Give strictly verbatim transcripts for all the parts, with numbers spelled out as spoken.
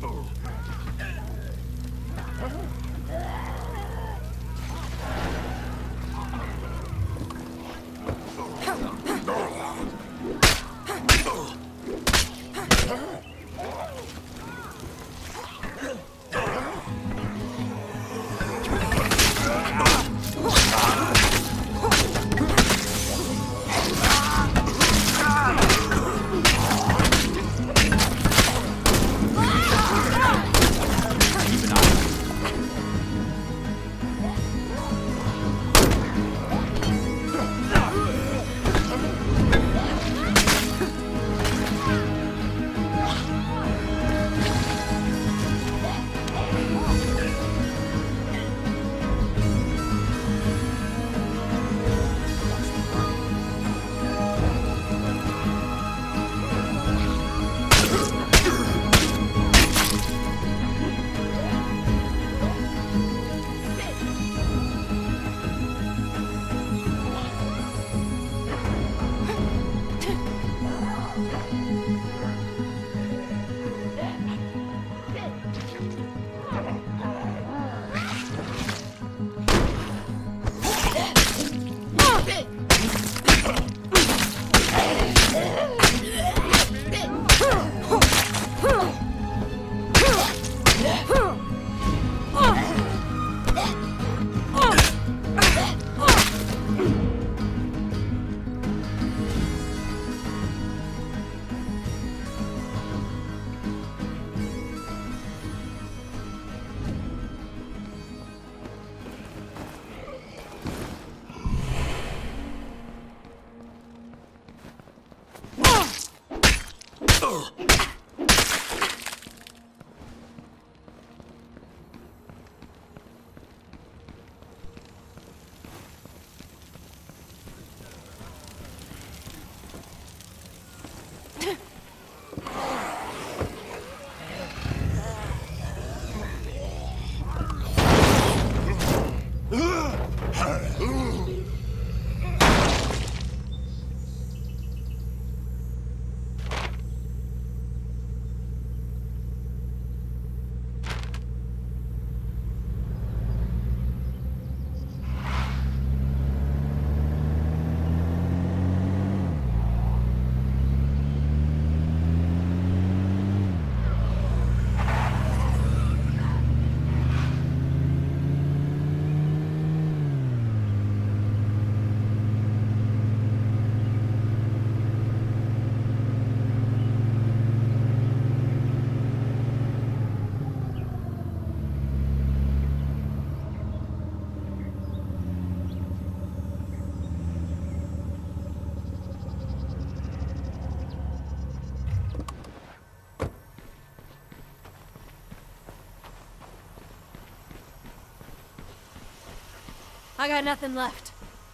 I got nothing left.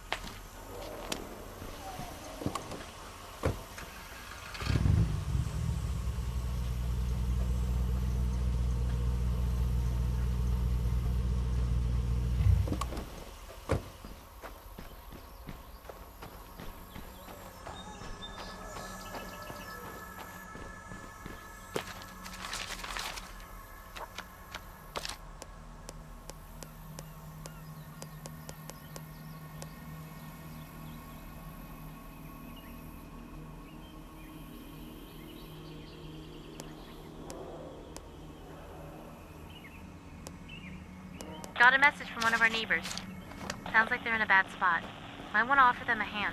Got a message from one of our neighbors. Sounds like they're in a bad spot. Might want to offer them a hand.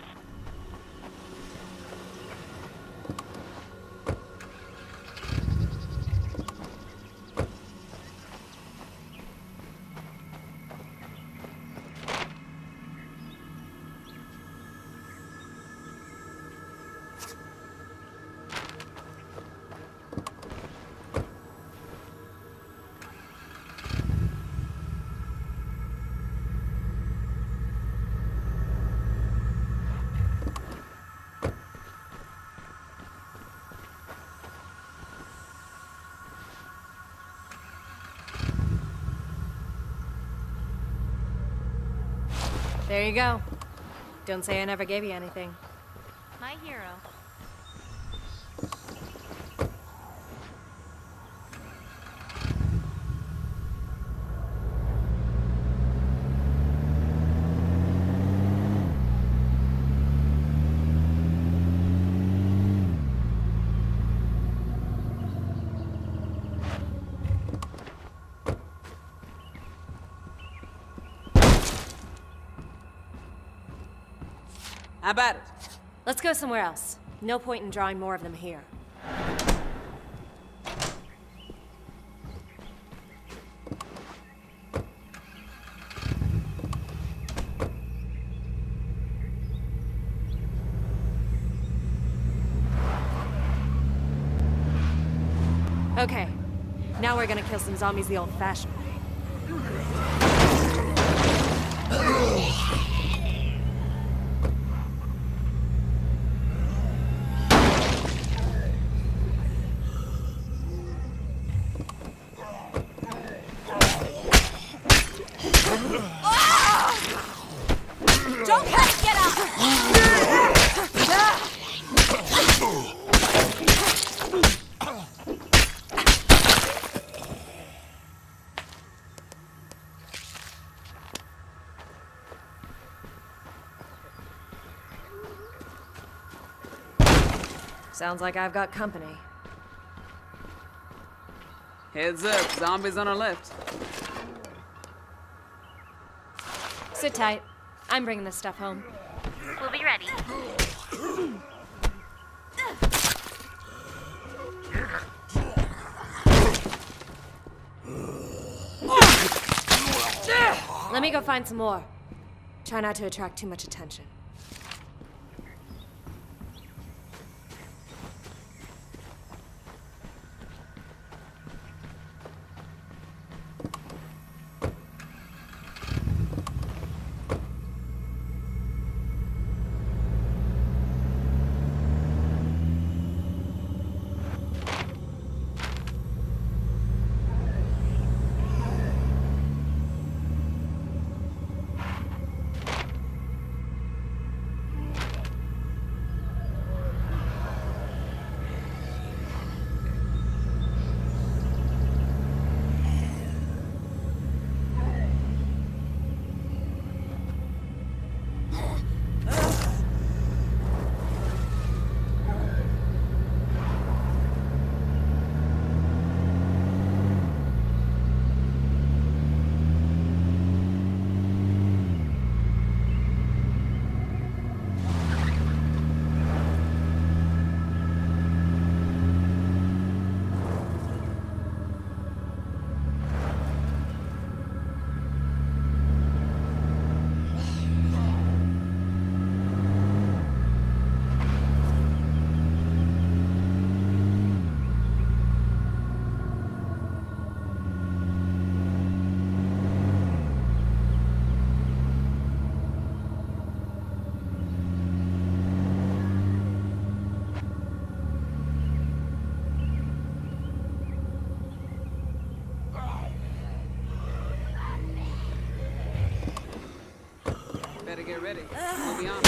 There you go. Don't say I never gave you anything. My hero. How about it? Let's go somewhere else. No point in drawing more of them here. Okay, now we're gonna kill some zombies the old-fashioned way. Don't let it get up! Sounds like I've got company. Heads up, zombies on our left. Sit tight. I'm bringing this stuff home. We'll be ready. Let me go find some more. Try not to attract too much attention. Better get ready. We'll be on.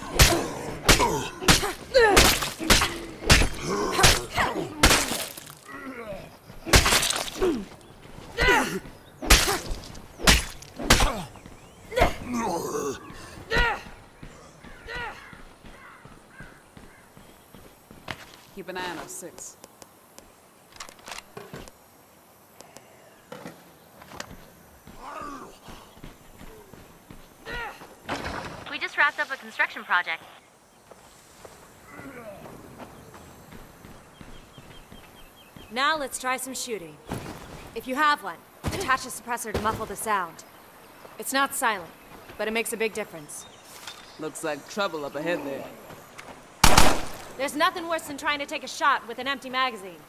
Keep an eye on us, six. We just wrapped up a construction project. Now let's try some shooting. If you have one, attach a suppressor to muffle the sound. It's not silent, but it makes a big difference. Looks like trouble up ahead there. There's nothing worse than trying to take a shot with an empty magazine.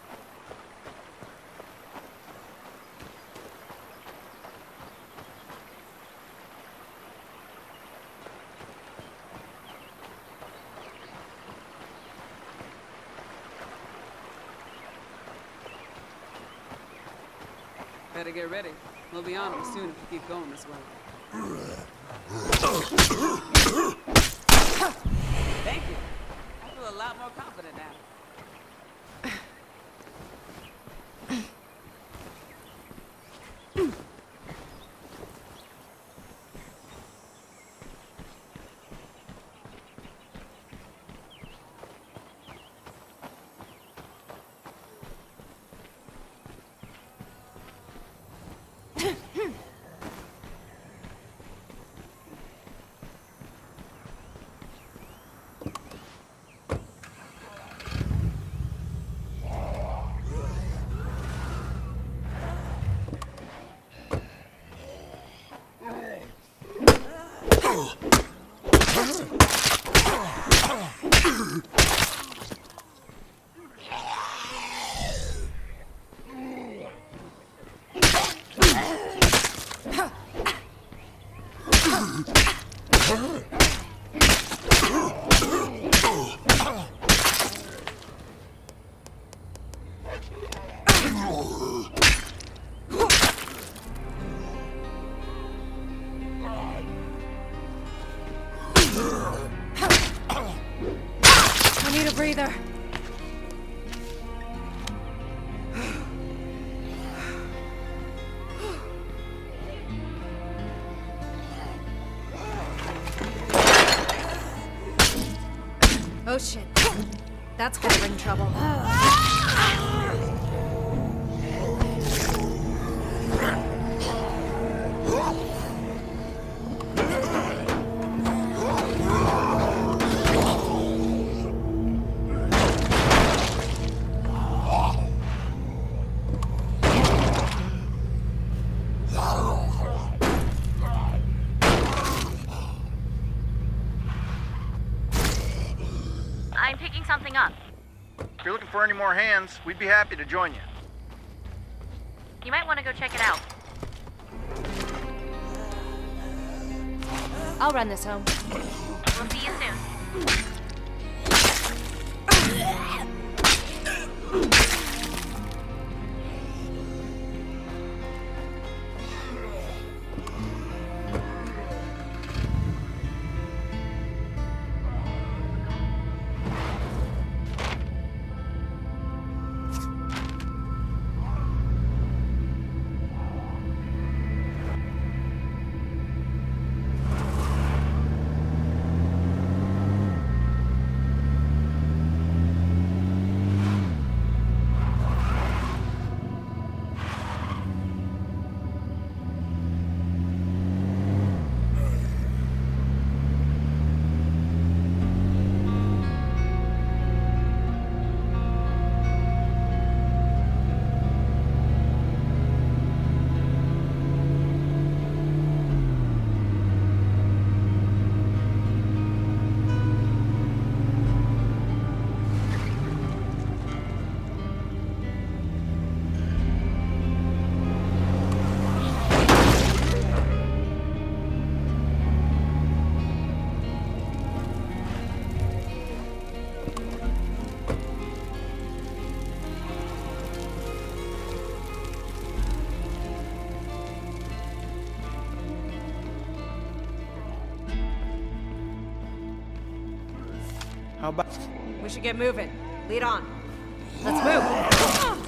Better get ready. We'll be on them soon if we keep going this way. Thank you. I feel a lot more confident now. I need a breather. Oh shit. That's gonna bring trouble. I'm picking something up. If you're looking for any more hands, we'd be happy to join you. You might want to go check it out. I'll run this home. We'll see you soon. How about... We should get moving. Lead on. Let's move.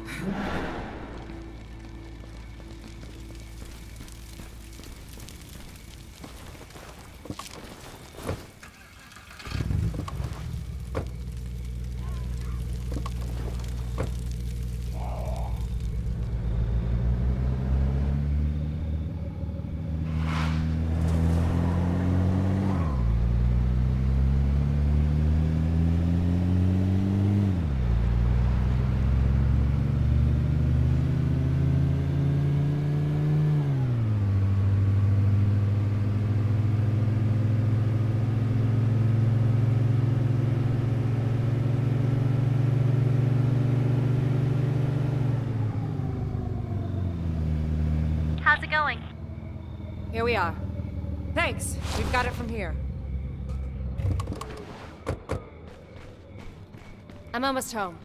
How's it going? Here we are. Thanks. We've got it from here. I'm almost home.